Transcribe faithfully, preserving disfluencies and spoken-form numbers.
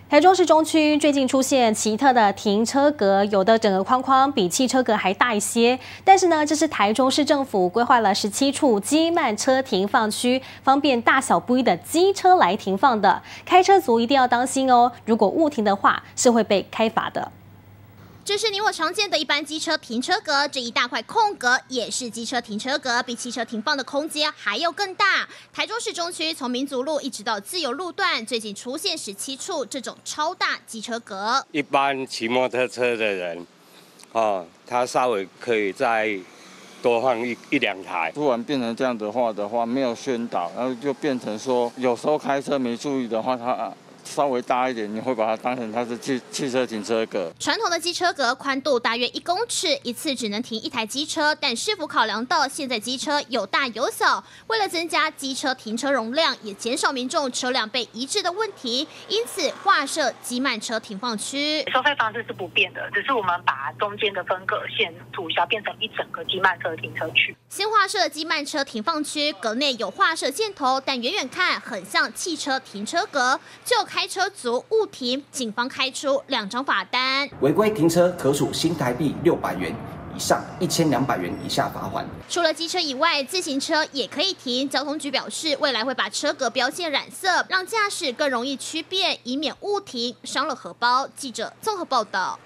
台中市中区最近出现奇特的停车格，有的整个框框比汽车格还大一些。但是呢，这是台中市政府规划了十七处机慢车停放区，方便大小不一的机车来停放的。开车族一定要当心哦，如果误停的话，是会被开罚的。 这是你我常见的一般机车停车格，这一大块空格也是机车停车格，比汽车停放的空间还要更大。台中市中区从民族路一直到自由路段，最近出现十七处这种超大机车格。 一般骑摩托车的人，哦，他稍微可以再多放一一两台。 突然变成这样的话的话，没有宣导，然后就变成说，有时候开车没注意的话，他。 稍微大一点，你会把它当成它是汽汽车停车格。 传统的机车格宽度大约一公尺，一次只能停一台机车。但市府考量到现在机车有大有小，为了增加机车停车容量，也减少民众车辆被移置的问题，因此划设机慢车停放区。 收费方式是不变的，只是我们把中间的分隔线取消，变成一整个机慢车停车区。 新划设机慢车停放区，格内有划设箭头，但远远看很像汽车停车格，就开车族误停，警方开出两张罚单， 违规停车可处新台币六百元以上一千两百元以下罚款。 除了机车以外，自行车也可以停。交通局表示，未来会把车格标线染色，让驾驶更容易区辨，以免误停伤了荷包。记者综合报道。